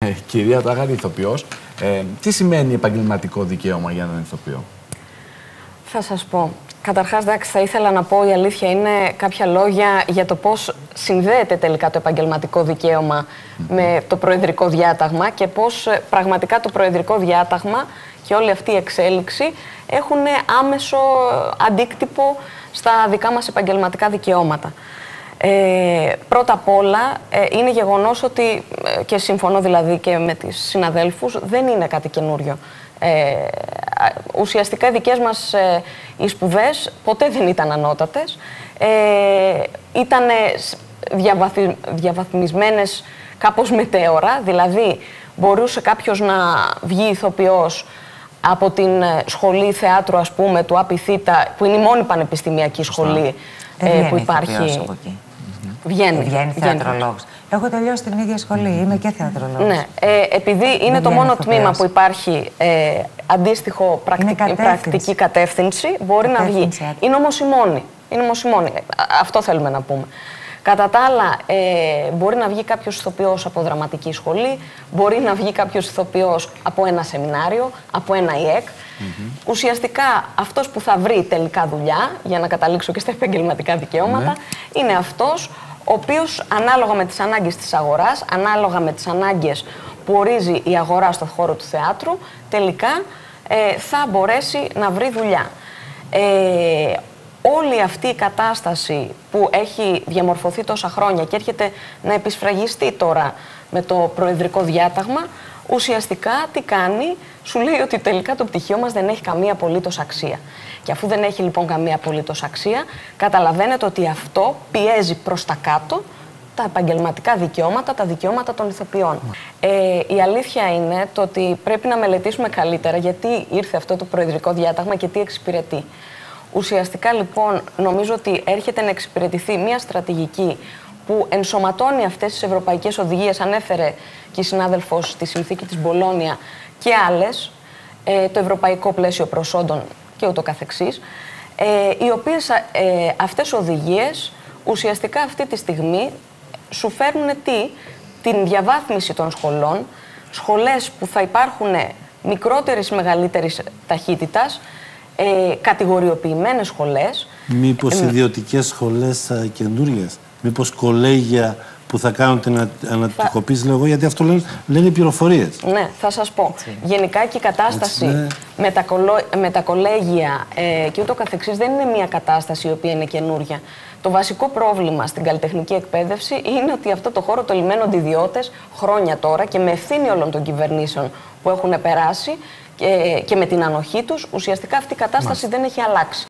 Κυρία Τάγαρη, ηθοποιός, τι σημαίνει επαγγελματικό δικαίωμα για έναν ηθοποιό? Θα σας πω. Καταρχάς, θα ήθελα να πω, η αλήθεια είναι κάποια λόγια για το πώς συνδέεται τελικά το επαγγελματικό δικαίωμα με το προεδρικό διάταγμα και πώς πραγματικά το προεδρικό διάταγμα και όλη αυτή η εξέλιξη έχουν άμεσο αντίκτυπο στα δικά μας επαγγελματικά δικαιώματα. Πρώτα απ' όλα, είναι γεγονός ότι, και συμφωνώ δηλαδή και με τις συναδέλφους, δεν είναι κάτι καινούριο. Ουσιαστικά οι δικές μας οι σπουδές ποτέ δεν ήταν ανώτατες. Ήταν διαβαθμισμένες κάπως μετέωρα, δηλαδή μπορούσε κάποιος να βγει ηθοποιός από την σχολή θεάτρου, ας πούμε, του ΑΠΙΘΙΤΑ, που είναι η μόνη πανεπιστημιακή σχολή που υπάρχει. Βγαίνει θεατρολόγος. Έχω τελειώσει την ίδια σχολή, είμαι και θεατρολόγος. Ναι, επειδή είναι το μόνο τμήμα που υπάρχει αντίστοιχο πρακτική κατεύθυνση, μπορεί να βγει. Είναι όμως η μόνη. Αυτό θέλουμε να πούμε. Κατά τα άλλα, μπορεί να βγει κάποιος ηθοποιός από δραματική σχολή, μπορεί να βγει κάποιος ηθοποιός από ένα σεμινάριο, από ένα ΙΕΚ. Ουσιαστικά, αυτός που θα βρει τελικά δουλειά, για να καταλήξω και στα επαγγελματικά δικαιώματα, είναι αυτός ο οποίος ανάλογα με τις ανάγκες της αγοράς, ανάλογα με τις ανάγκες που ορίζει η αγορά στον χώρο του θεάτρου, τελικά θα μπορέσει να βρει δουλειά. Όλη αυτή η κατάσταση που έχει διαμορφωθεί τόσα χρόνια και έρχεται να επισφραγιστεί τώρα με το προεδρικό διάταγμα, ουσιαστικά τι κάνει? Σου λέει ότι τελικά το πτυχίο μας δεν έχει καμία απολύτως αξία. Και αφού δεν έχει λοιπόν καμία απολύτως αξία, καταλαβαίνετε ότι αυτό πιέζει προς τα κάτω τα επαγγελματικά δικαιώματα, τα δικαιώματα των ηθοποιών. Η αλήθεια είναι το ότι πρέπει να μελετήσουμε καλύτερα γιατί ήρθε αυτό το προεδρικό διάταγμα και τι εξυπηρετεί. Ουσιαστικά λοιπόν νομίζω ότι έρχεται να εξυπηρετηθεί μια στρατηγική που ενσωματώνει αυτές τις ευρωπαϊκές οδηγίες, ανέφερε και η συνάδελφος στη συνθήκη της Μπολόνια και άλλες, το ευρωπαϊκό πλαίσιο προσόντων και ούτω καθεξής, οι οποίες αυτές οδηγίες ουσιαστικά αυτή τη στιγμή σου φέρνουν την διαβάθμιση των σχολών, σχολές που θα υπάρχουν μικρότερης ή μεγαλύτερης ταχύτητας, κατηγοριοποιημένες σχολές. Μήπως ιδιωτικές σχολές καινούριες, μήπως κολέγια που θα κάνουν την ανατυπικοποίηση, λέω εγώ, γιατί αυτό λένε οι πληροφορίες. Ναι, θα σας πω. Γενικά και η κατάσταση με τα κολέγια και ούτω καθεξής δεν είναι μια κατάσταση η οποία είναι καινούρια. Το βασικό πρόβλημα στην καλλιτεχνική εκπαίδευση είναι ότι αυτό το χώρο το λιμένονται ιδιώτες χρόνια τώρα και με ευθύνη όλων των κυβερνήσεων που έχουν περάσει και με την ανοχή τους, ουσιαστικά αυτή η κατάσταση δεν έχει αλλάξει.